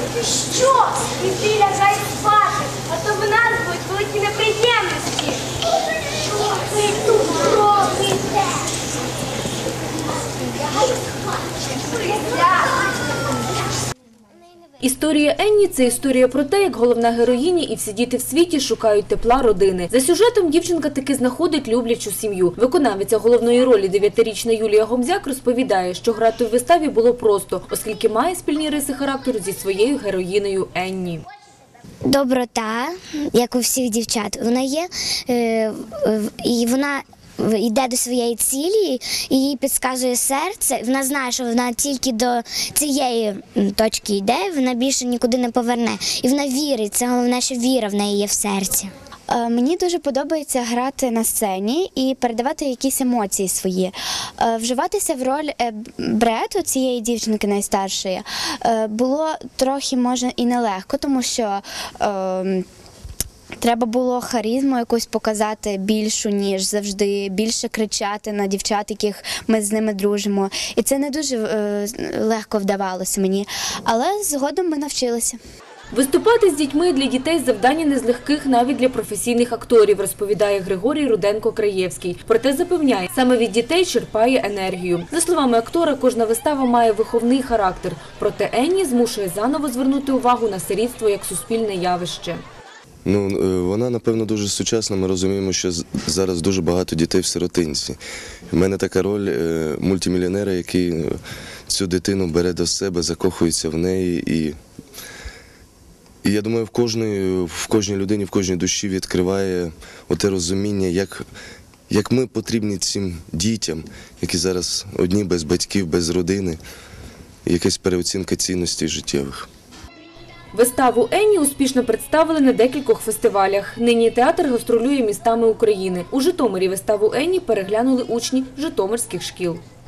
Ти що? Іди лягай спати, а то в нас будуть великі неприємності. Що ви тут робите? Лягай спати. Історія Енні – це історія про те, як головна героїня і всі діти в світі шукають тепла родини. За сюжетом дівчинка таки знаходить люблячу сім'ю. Виконавиця головної ролі 9-річна Юлія Гомзяк розповідає, що грати в виставі було просто, оскільки має спільні риси характеру зі своєю героїнею Енні. Доброта, як у всіх дівчат, вона є, і вона йде до своєї цілі, і їй підказує серце. Вона знає, що вона тільки до цієї точки йде, вона більше нікуди не поверне. І вона вірить, це головне, що віра в неї є в серці. Мені дуже подобається грати на сцені і передавати якісь емоції свої. Вживатися в роль Брету, цієї дівчинки найстаршої, було трохи, може, і нелегко, тому що треба було харизму якусь показати більшу, ніж завжди, більше кричати на дівчат, яких ми з ними дружимо. І це не дуже легко вдавалося мені, але згодом ми навчилися. Виступати з дітьми для дітей завдання не з легких навіть для професійних акторів, розповідає Григорій Руденко-Краєвський. Проте запевняє, саме від дітей черпає енергію. За словами актора, кожна вистава має виховний характер. Проте Енні змушує заново звернути увагу на сирітство як суспільне явище. Вона, напевно, дуже сучасна. Ми розуміємо, що зараз дуже багато дітей в сиротинці. У мене така роль мультимільйонера, який цю дитину бере до себе, закохується в неї. І я думаю, в кожній людині, в кожній душі відкриває оте розуміння, як ми потрібні цим дітям, які зараз одні, без батьків, без родини, якась переоцінка цінностей життєвих. Виставу Енні успішно представили на декількох фестивалях. Нині театр гастролює містами України. У Житомирі виставу Енні переглянули учні житомирських шкіл.